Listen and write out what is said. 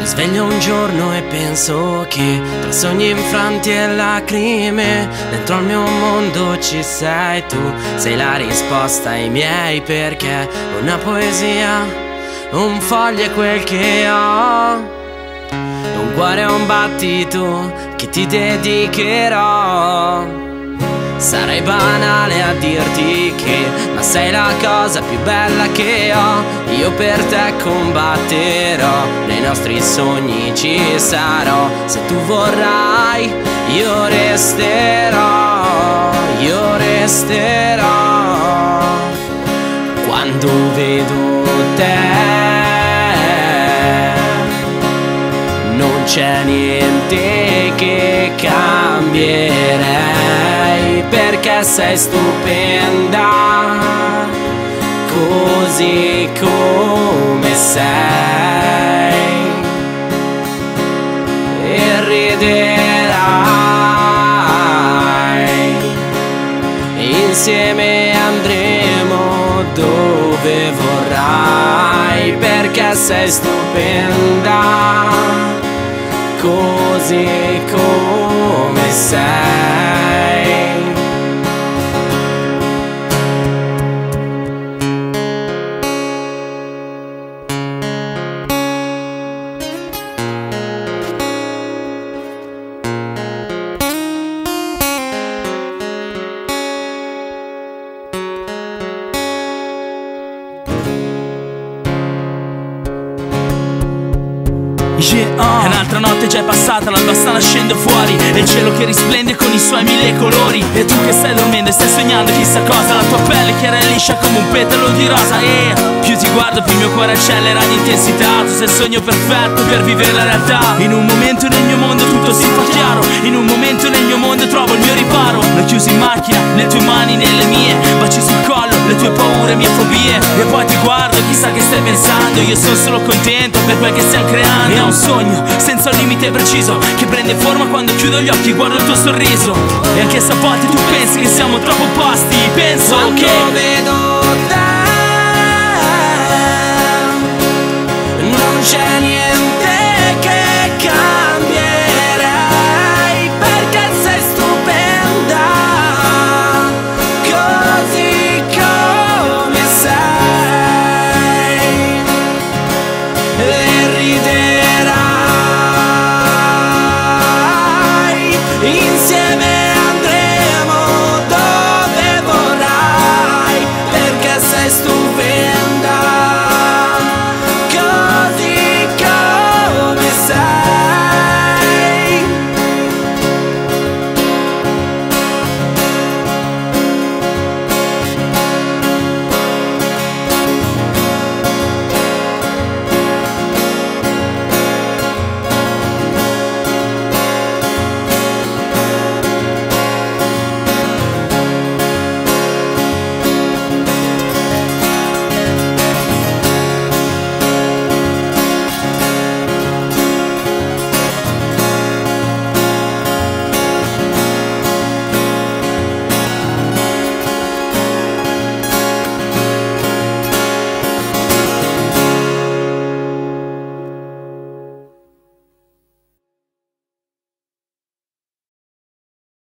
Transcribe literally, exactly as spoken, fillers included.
Sveglio un giorno e penso che tra sogni infranti e lacrime dentro al mio mondo ci sei tu. Sei la risposta ai miei perché. Una poesia, un foglio è quel che ho, un cuore e un battito che ti dedicherò. Sarei banale a dirti che, ma sei la cosa più bella che ho. Io per te combatterò, nei nostri sogni ci sarò. Se tu vorrai, io resterò, io resterò. Quando vedo te, non c'è niente che cambierei, perché sei stupenda, così come sei. E riderai, insieme andremo dove vorrai, perché sei stupenda, così come sei. Yeah, uh. E un'altra notte già è passata, l'alba sta nascendo fuori e il cielo che risplende con i suoi mille colori. E tu che stai dormendo e stai sognando chissà cosa, la tua pelle chiara e liscia come un petalo di rosa. E più ti guardo più il mio cuore accelera di intensità. Tu sei il sogno perfetto per vivere la realtà. In un momento nel mio mondo tutto si fa chiaro, in un momento nel mio mondo trovo il mio riparo. L'ho chiuso in macchina, le tue mani nelle mie, baci sul collo, le tue paure, mie fobie. E poi ti guardo, chissà che stai pensando, io sono solo contento per quel che stiamo creando. È un sogno senza un limite preciso che prende forma quando chiudo gli occhi, guardo il tuo sorriso. E anche se a volte tu pensi che siamo troppo opposti, penso quando che vedo